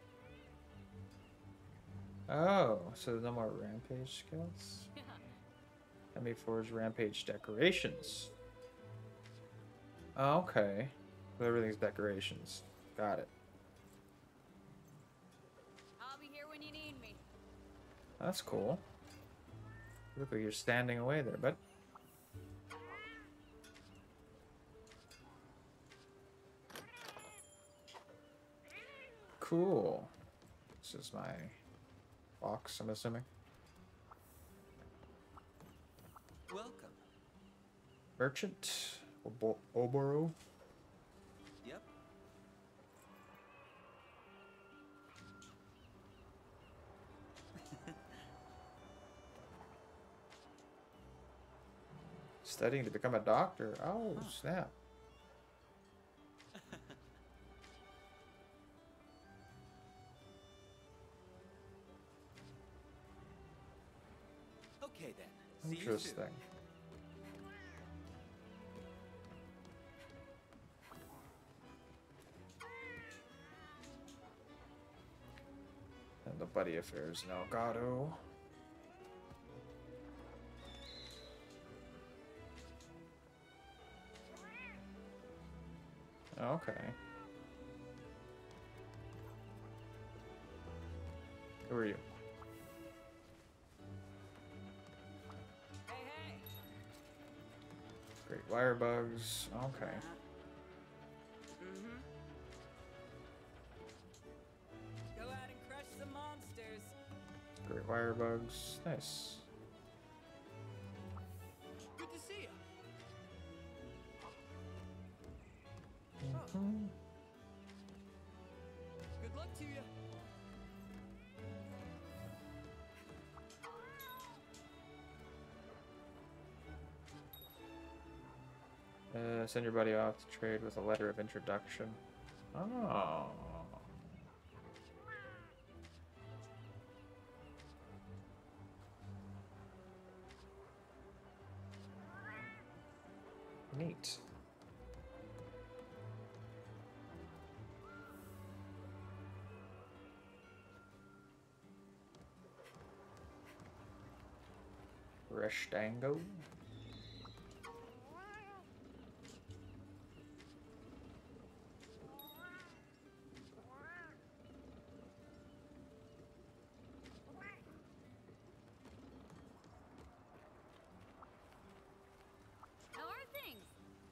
Oh, so no more rampage skills? Let me forge rampage decorations. Oh, okay. So everything's decorations. Got it. I'll be here when you need me. That's cool. Look like you're standing away there, bud. Cool. This is my box, I'm assuming. Welcome. Merchant. Obo Oboro. Yep. Studying to become a doctor. Oh, snap. Okay then. See you soon. Interesting. And the buddy affairs in Elgato. Okay. Who are you? Hey, hey. Great wire bugs. Okay. Mm-hmm. Go out and crush some monsters. Great wire bugs. Nice. Good to see ya. Mhm. Good luck to you. Uh, send your buddy off to trade with a letter of introduction. Oh. Neat. Reshtango. How are things?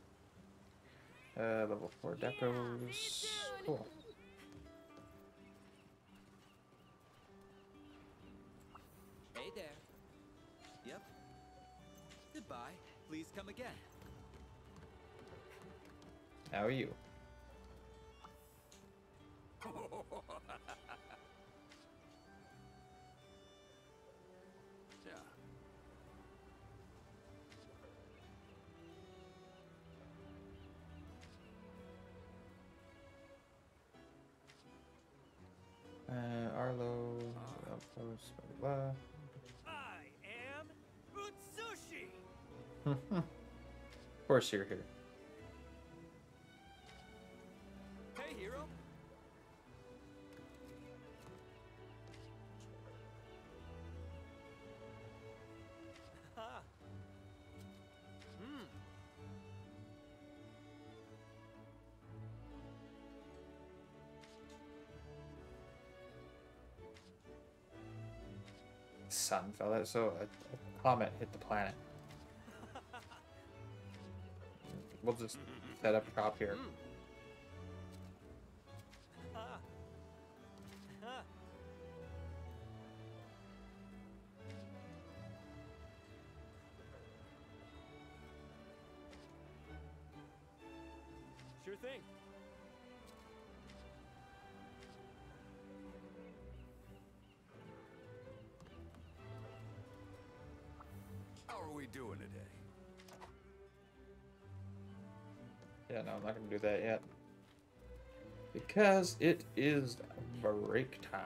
Uh, level four decos. Cool. Hey there. Yep. Goodbye. Please come again. How are you? Yeah. Uh, Arlo, outpost, blah, blah, I am Utsushi. blah. Of course you're here. Hey, hero. Ha. Hmm. sun fell out, so a, a comet hit the planet. We'll just set up shop here. Sure thing. How are we doing today? Yeah, no, I'm not gonna do that yet. Because it is break time.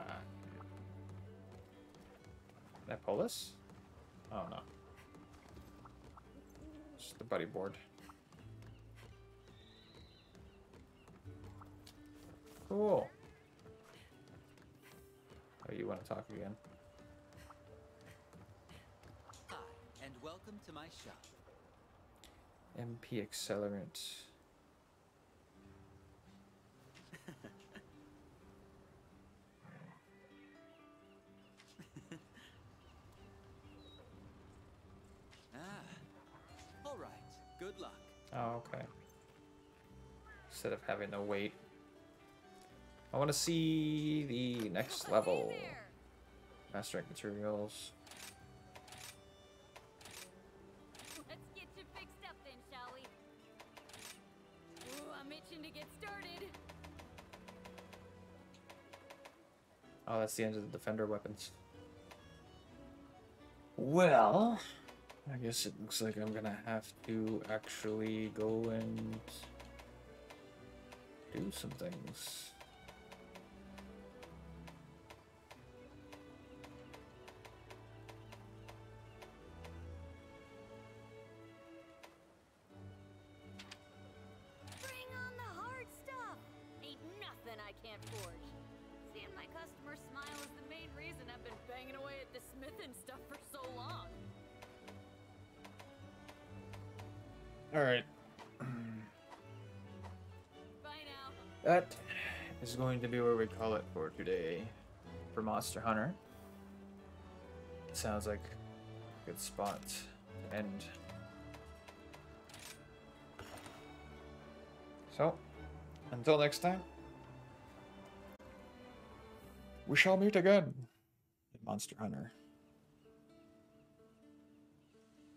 Can I pull this? Oh no. Just the buddy board. Cool. Oh, you want to talk again? Hi, and welcome to my shop. M P accelerant. Ah, all right. Good luck. Oh, okay. Instead of having to wait. I want to see the next level. Mastering materials. Let's get you fixed up then, shall we? Ooh, I'm itching to get started. Oh, that's the end of the defender weapons. Well, I guess it looks like I'm gonna have to actually go and do some things. Bring on the hard stuff. Ain't nothing I can't forge. Seeing my customer smile is the main reason I've been banging away at the smithing stuff for so long. All right. Bye now. That is going to be where we call it for today for Monster Hunter. It sounds like a good spot to end. So, until next time, we shall meet again in Monster Hunter.